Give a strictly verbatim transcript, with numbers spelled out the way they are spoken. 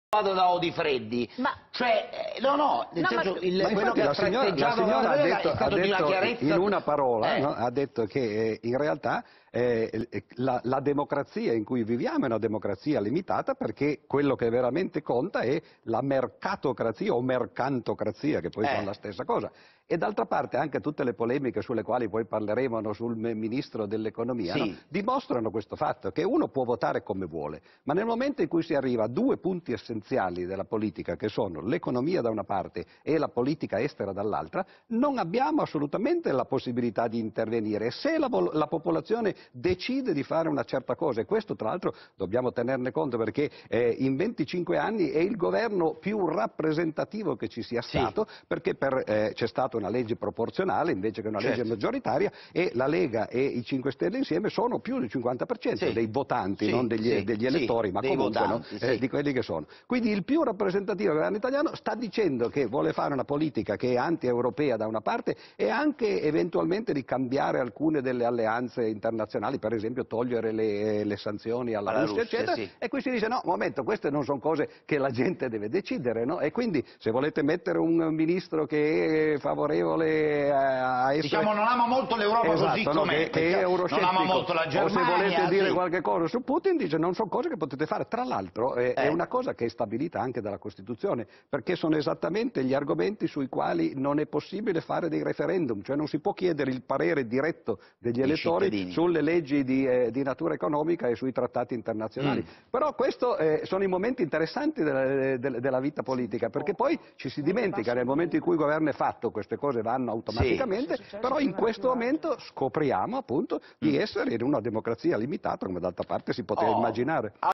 Vado da Odifreddi, ma cioè, eh, no, no, nel no, senso, ma... il, ma quello che ha la signora, la tratteggiato signora ha detto, è stato ha di una detto chiarezza. in una parola, eh. no? Ha detto che eh, in realtà eh, la, la democrazia in cui viviamo è una democrazia limitata perché quello che veramente conta è la mercatocrazia o mercantocrazia, che poi Eh. sono la stessa cosa. E d'altra parte anche tutte le polemiche sulle quali poi parleremo, no, sul ministro dell'economia, Sì. no, dimostrano questo fatto, che uno può votare come vuole, ma nel momento in cui si arriva a due punti essenziali della politica, che sono l'economia da una parte e la politica estera dall'altra, non abbiamo assolutamente la possibilità di intervenire. Se la, la popolazione decide di fare una certa cosa, e questo tra l'altro dobbiamo tenerne conto perché eh, in venticinque anni è il governo più rappresentativo che ci sia stato, sì. Perché per, eh, c'è stata una legge proporzionale invece che una certo. legge maggioritaria, e la Lega e i cinque Stelle insieme sono più del cinquanta per cento sì. dei votanti, sì, non degli, sì, degli elettori, sì, ma comunque votanti, no, sì. eh, di quelli che sono. Quindi il più rappresentativo governo italiano sta dicendo che vuole fare una politica che è anti-europea da una parte e anche eventualmente di cambiare alcune delle alleanze internazionali, per esempio togliere le, le sanzioni alla, alla Russia, Russia, eccetera, sì. E qui si dice no, un momento, queste non sono cose che la gente deve decidere, no? E quindi se volete mettere un ministro che è favorevole a essere... Diciamo non ama molto l'Europa esatto, così no, com'è, che, che è euroscettico, non ama molto la Germania, o se volete dire sì. qualche cosa su Putin, dice non sono cose che potete fare. Tra l'altro eh, eh. è una cosa che è stabilita anche dalla Costituzione, perché sono esattamente gli argomenti sui quali non è possibile fare dei referendum, cioè non si può chiedere il parere diretto degli elettori cittadini. Sulle leggi di, eh, di natura economica e sui trattati internazionali. Mm. Però questi eh, sono i momenti interessanti della, della, della vita politica, perché poi ci si dimentica nel momento in cui il governo è fatto, queste cose vanno automaticamente, sì. Però in questo momento scopriamo appunto di essere in una democrazia limitata, come d'altra parte si poteva oh. immaginare.